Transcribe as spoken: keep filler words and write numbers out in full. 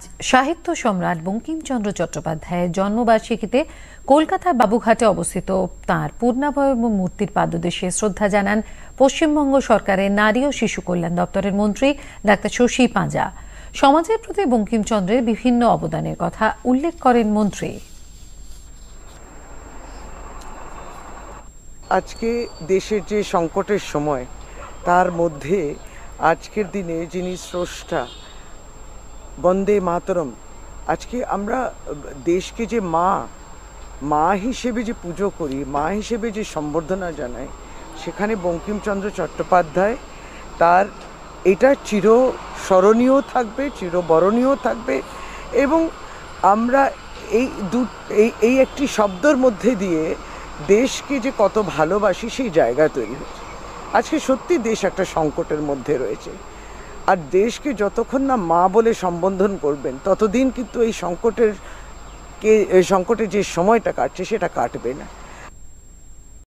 সাহিত্য সম্রাট বঙ্কিমচন্দ্র চট্টোপাধ্যায়ের জন্মবার্ষিকীতে কলকাতার বাবুঘাটে অবস্থিত তাঁর পূর্ণাবয়ব মূর্তির পাদদেশে শ্রদ্ধা জানান পশ্চিমবঙ্গ সরকারের নারী ও শিশু কল্যাণ দপ্তরের মন্ত্রী ডাক্তার শশী পাঁজা। সমাজের প্রতি বঙ্কিমচন্দ্রের বিভিন্ন অবদানের কথা উল্লেখ করেন মন্ত্রী। আজকে দেশের যে সংকটের সময়, তার মধ্যে আজকের দিনে যিনি স্রষ্টা, বন্দে মাতরম, আজকে আমরা দেশকে যে মা মা হিসেবে যে পুজো করি, মা হিসেবে যে সম্বর্ধনা জানাই, সেখানে বঙ্কিমচন্দ্র চট্টোপাধ্যায় তার এটা চিরস্মরণীয় থাকবে, চিরবরণীয় থাকবে। এবং আমরা এই দু এই এই একটি শব্দের মধ্যে দিয়ে দেশকে যে কত ভালোবাসি সেই জায়গা তৈরি হয়েছে। আজকে সত্যি দেশ একটা সংকটের মধ্যে রয়েছে, আর দেশকে যতক্ষণ না মা বলে সম্বোধন করবেন ততদিন কিন্তু এই সংকটের কে সংকটের যে সময়টা কাটছে সেটা কাটবে না।